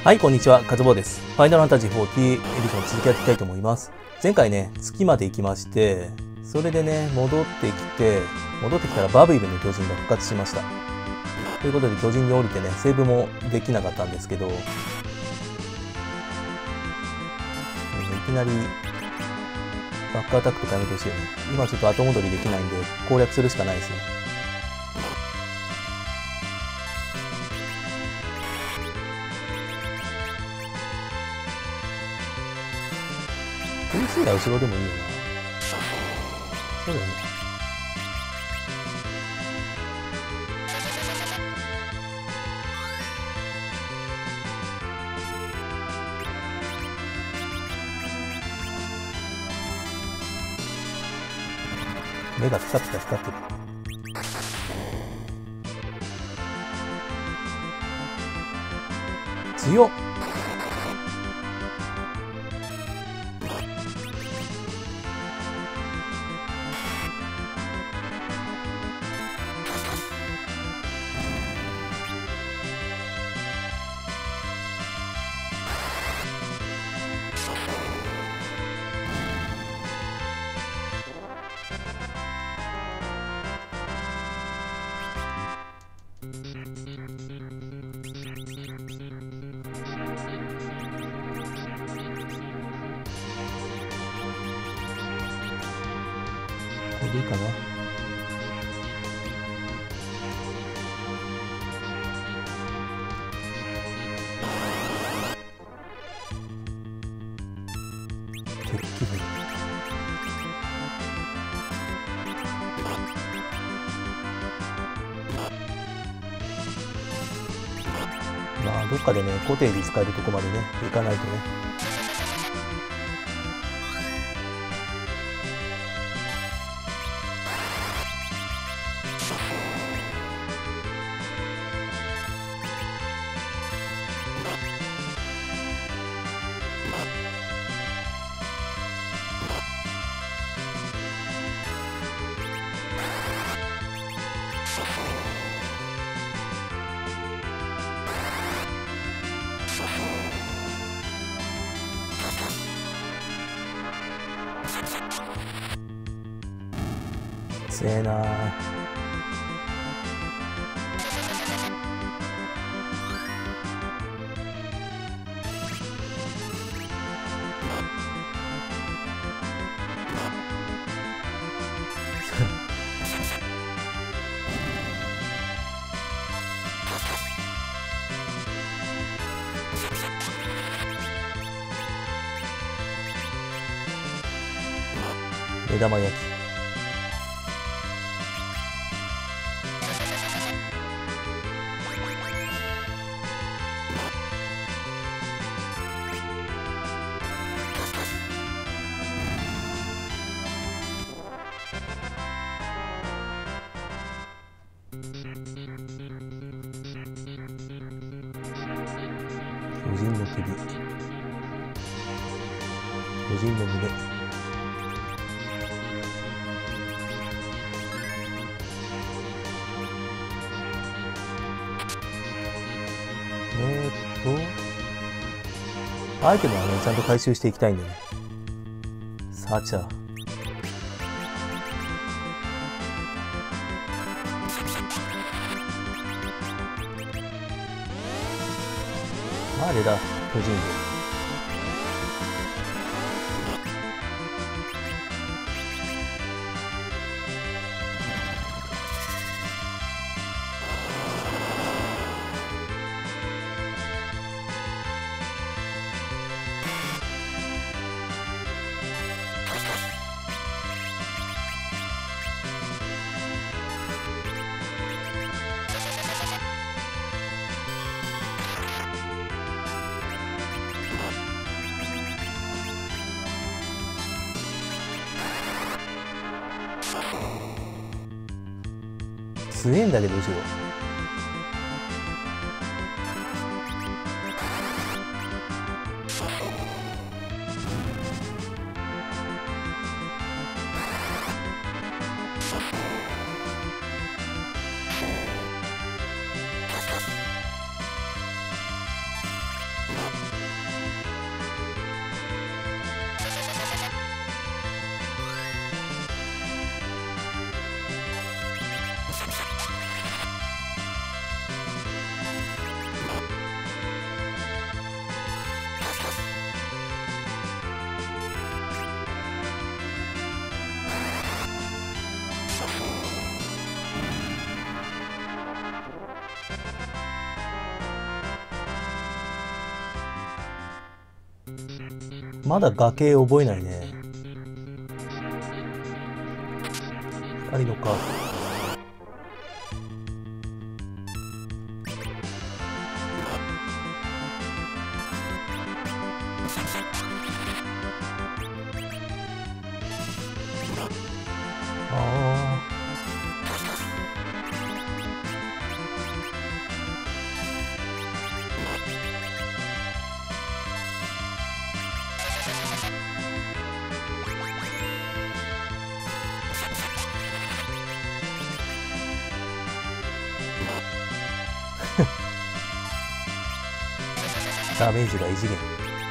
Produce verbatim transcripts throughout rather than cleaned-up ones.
はい、こんにちは、カズボウです。ファイナルファンタジーフォーティーエディション続きやっていきたいと思います。前回ね、月まで行きまして、それでね、戻ってきて、戻ってきたらバビルの巨人が復活しました。ということで巨人に降りてね、セーブもできなかったんですけど、いきなりバックアタックとかやめてほしいよね。今ちょっと後戻りできないんで、攻略するしかないですね。分数が後ろでもいいよな。そうだよね。目がピカピカ光ってる。強っ。これでいいかな。鉄器部。まあどっかでね、コテージ使えるとこまでね、行かないとね。強えなあ。目玉焼き。巨人の首、巨人の胸。えーっとアイテムはねちゃんと回収していきたいんでね。サーチャー、あれだ巨人部。強えんだけど後ろ。 まだ崖覚えないね。光のカード。ああ。ダメージが異次元。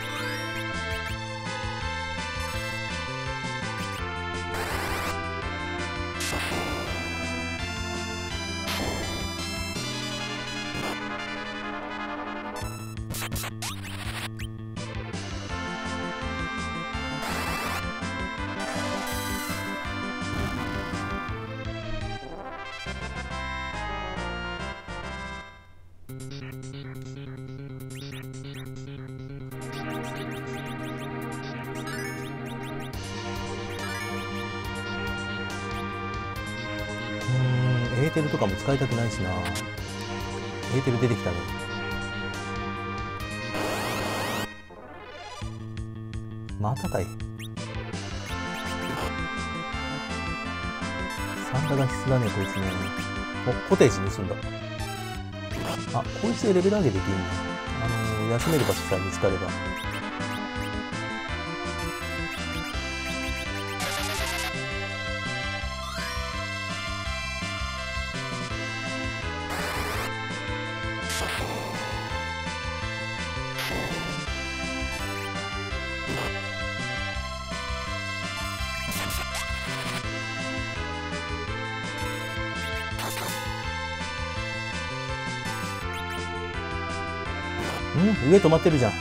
エーテルとかも使いたくないしな。エーテル出てきたね。またかい。サンダが必須だね、こいつね。お、コテージ盗んだ。あ、こいつでレベル上げできるね。あのー、休める場所さえ見つかれば。ん？上止まってるじゃん。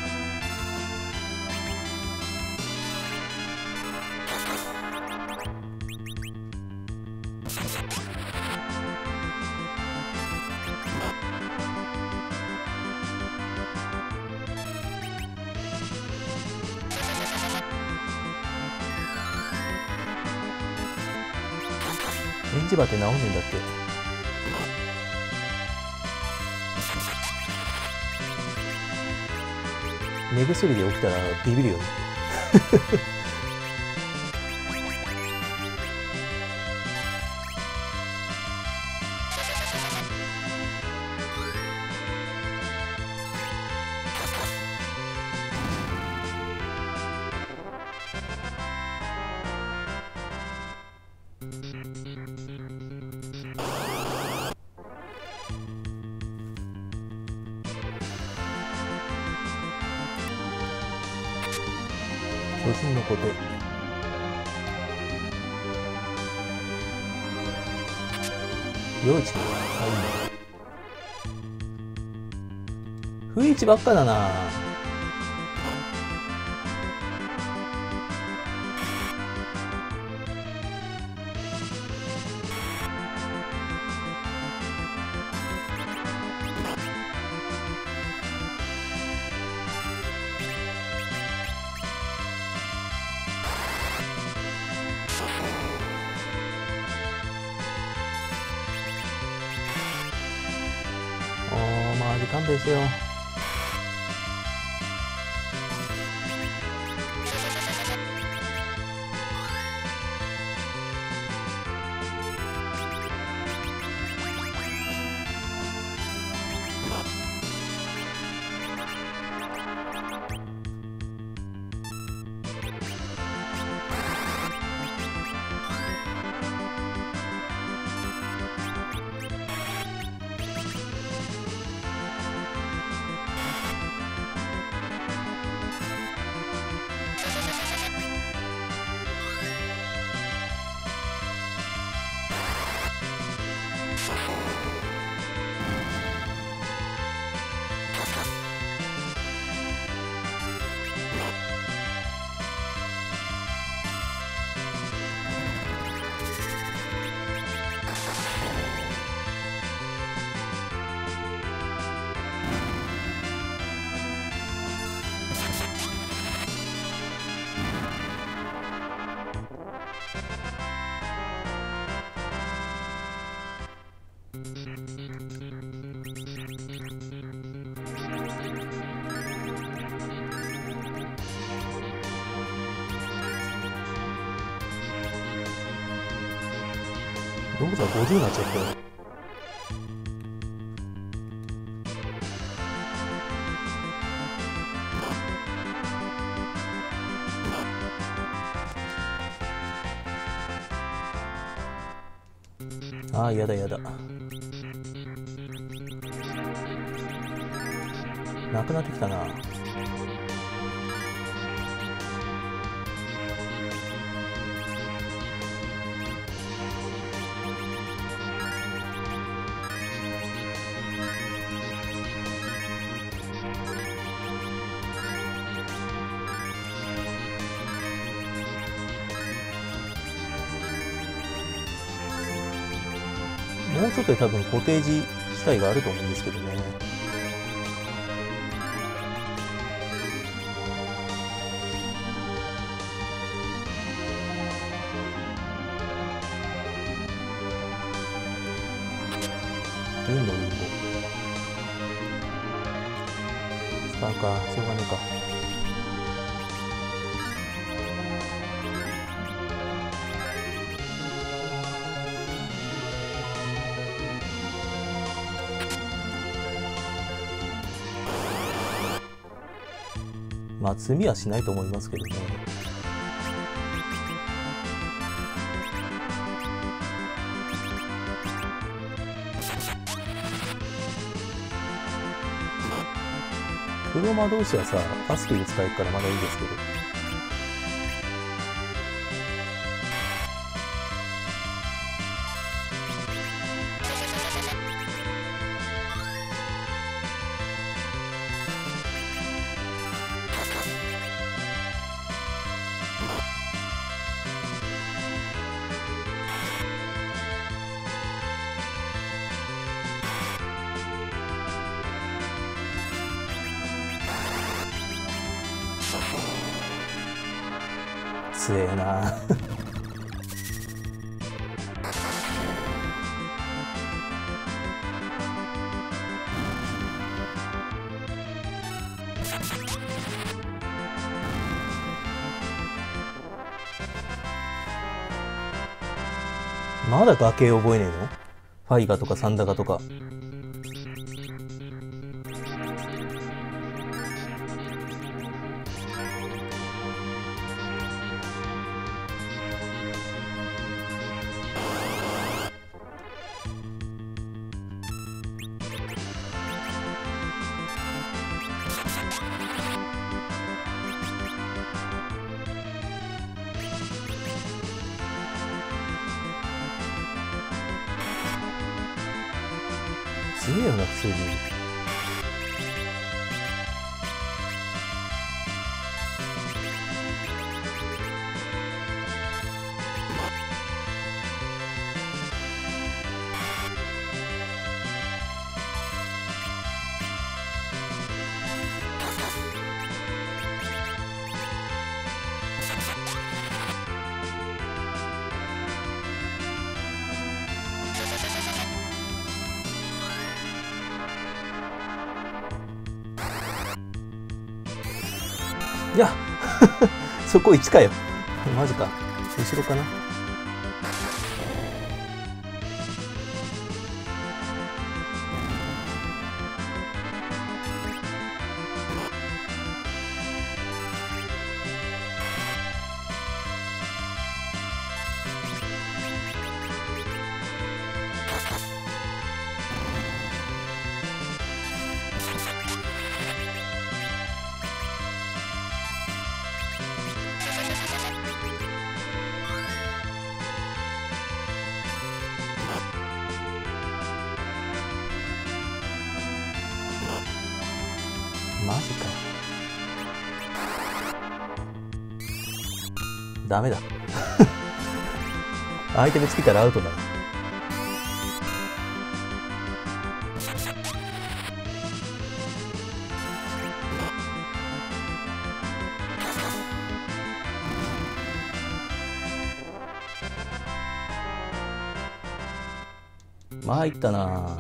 エンジバって治んねんだっけ？目薬で起きたらビビるよね。巨人のこと夜市の不意打ちばっかだな。マジ勘弁してよ。 ローザごじゅうになっちゃったよ。ああ、やだやだ。なくなってきたな。もうちょっとで多分コテージ自体があると思うんですけどね。銀のリンゴ。使うか、しょうがねえか。まあ積みはしないと思いますけどね。黒魔同士はさ、アスキル使えるからまだいいですけど。強えなまだ崖覚えねえの？ファイガとかサンダガとか。強えよな、普通に。いやそこいちかよ。マジか。後ろかな。マジか。ダメだ。アイテム尽きたらアウトだ。まあいったな。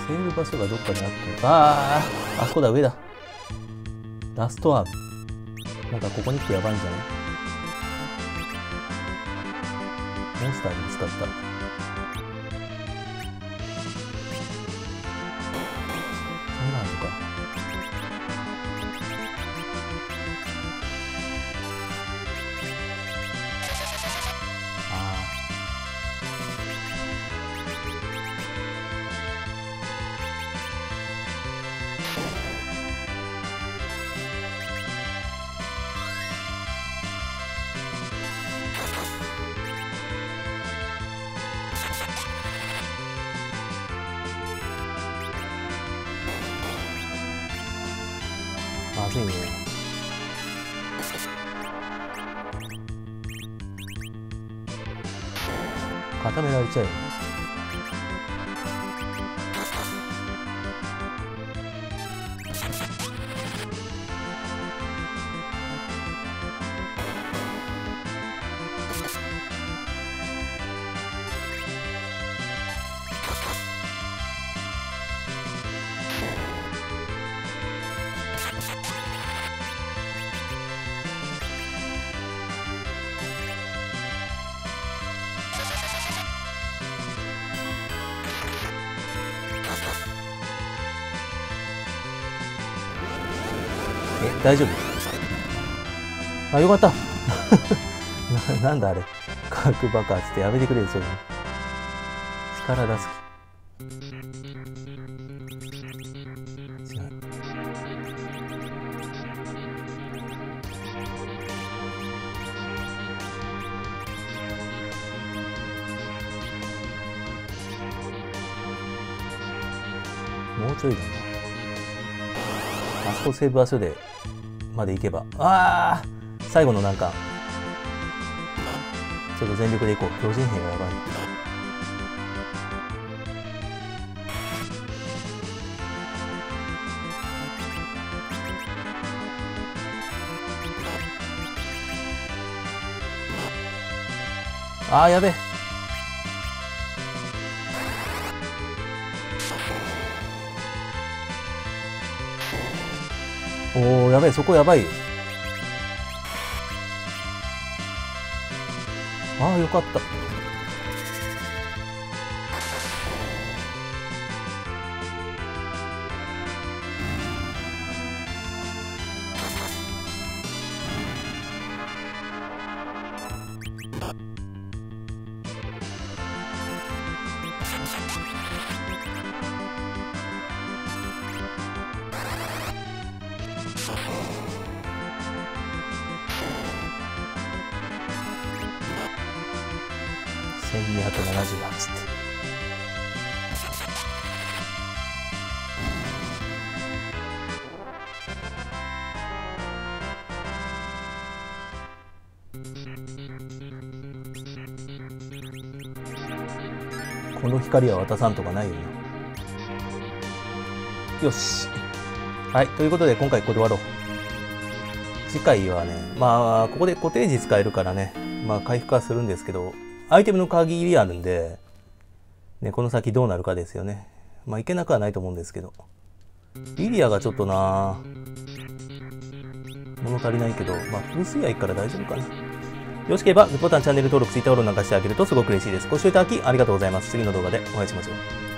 セーブ場所がどっかにあった。ああ、あそこだ、上だ。ラストアーム。なんかここに来てやばいんじゃない？モンスターに見つかった。そんなんあるのか。ああ、まずいね。固められちゃうよね。え、大丈夫？あ、よかった。な、なんだあれ。化学爆発ってやめてくれよ、それ。力出す気。違う。もうちょいだな。あそこセーブ場所でまで行けば。ああ、最後のなんかちょっと全力で行こう。巨人兵がやばい。ああ、やべえ。おお、やべえ、そこやばいよ。ああ、よかった。せんにひゃくななじゅうはちって。この光は渡さんとかないよな。よし。はい。ということで、今回ここで終わろう。次回はね、まあ、ここで固定時使えるからね、まあ、回復はするんですけど、アイテムの限りあるんで、ね、この先どうなるかですよね。まあ、いけなくはないと思うんですけど。リリアがちょっとな物足りないけど、まあ、風水愛から大丈夫かな。よろしければ、グッドボタン、チャンネル登録、ツイッターフォローなんかしてあげるとすごく嬉しいです。ご視聴いただきありがとうございます。次の動画でお会いしましょう。